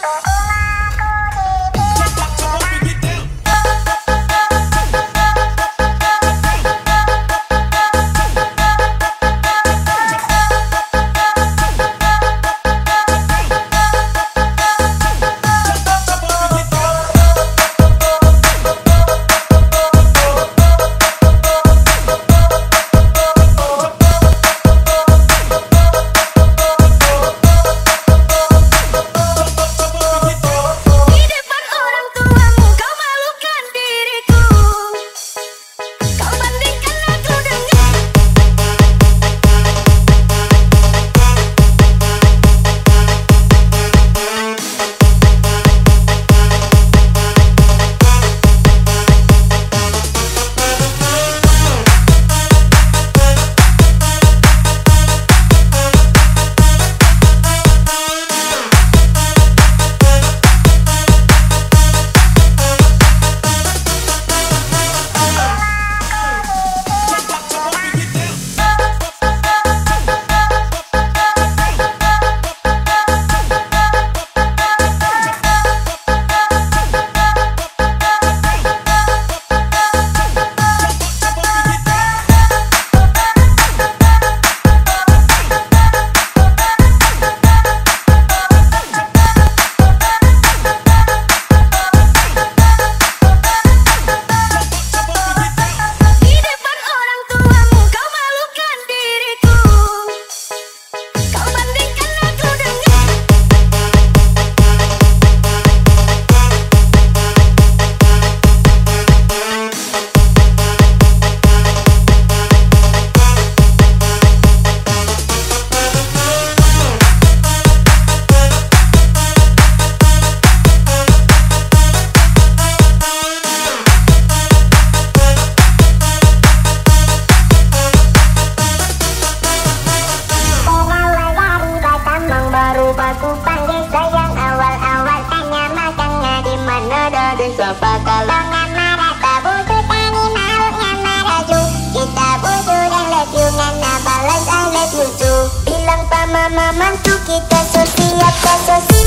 Sapa kalau marah tak butuh tani maunya maraju. Kita butuh dan love you ngana balas I love you too. Bilang pa mama mantu kita so siap kasih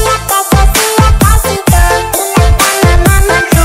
to. Bilang pa mama mantu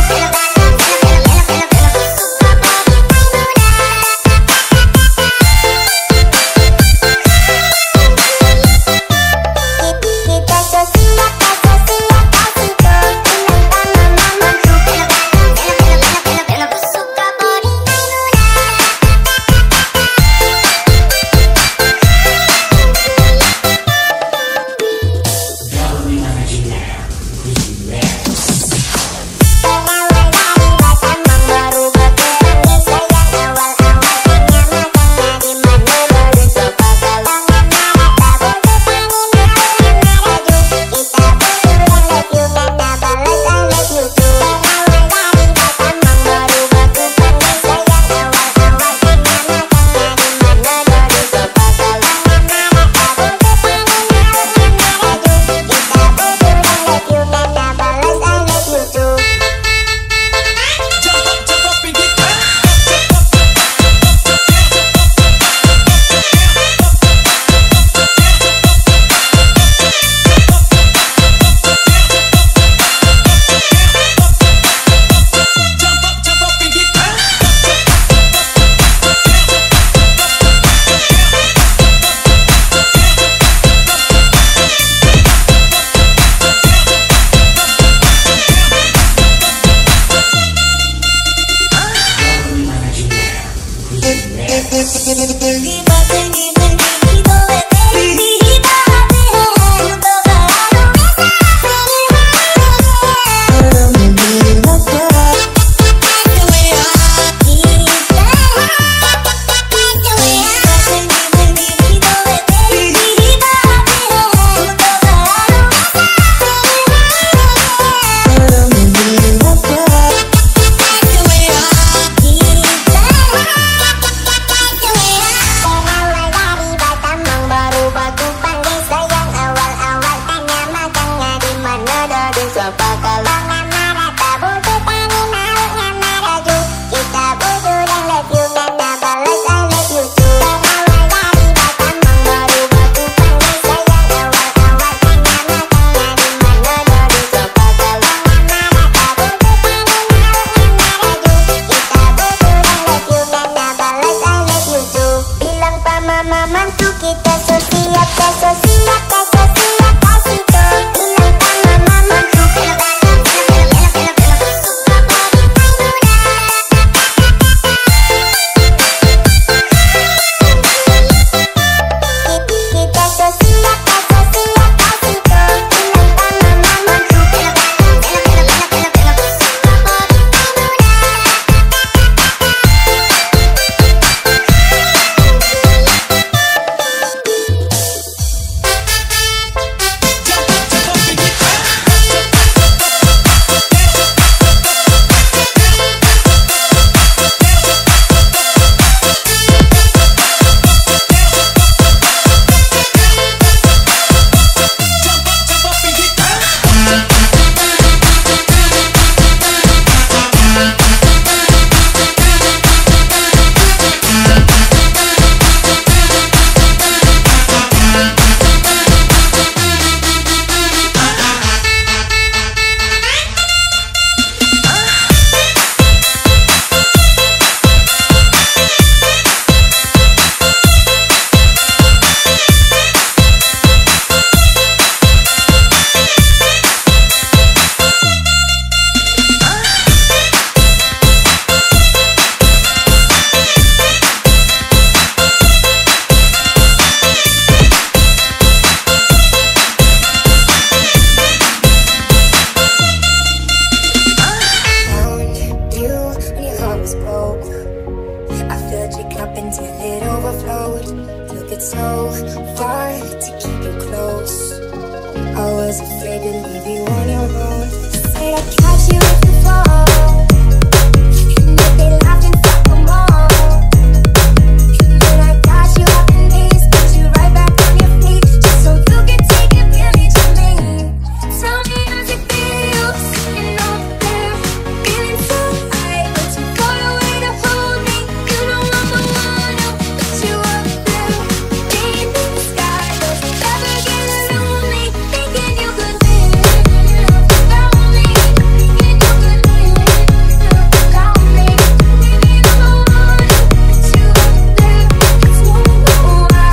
was afraid to leave you on your own. Said I'd catch you if you fall, and if they laugh and fuck them all. Then I got you up in knees, put you right back on your feet, just so you can take advantage of me. Tell me how's it feel, sitting up there, feeling so high, but you got a way to hold me. You know I'm the one who put you up there, being in the sky, but never get lonely, thinking you could live without me, thinking you could live without me. Maybe I'm the one who put you up there, it's why. Thinking you could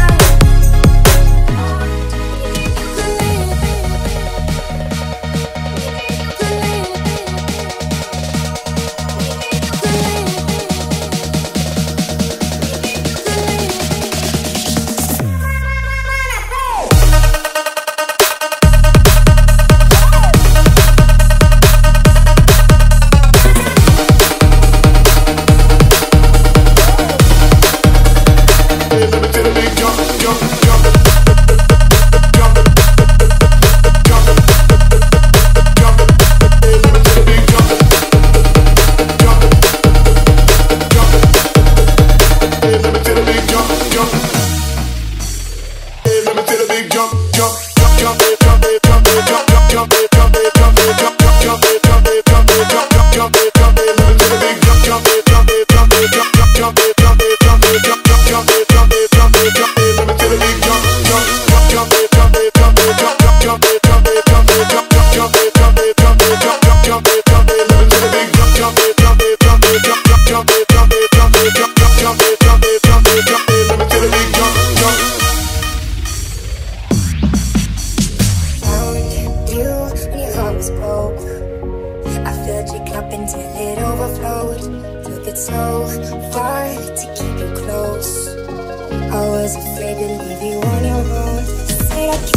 so far to keep you close. I was afraid to leave you on your own. Said I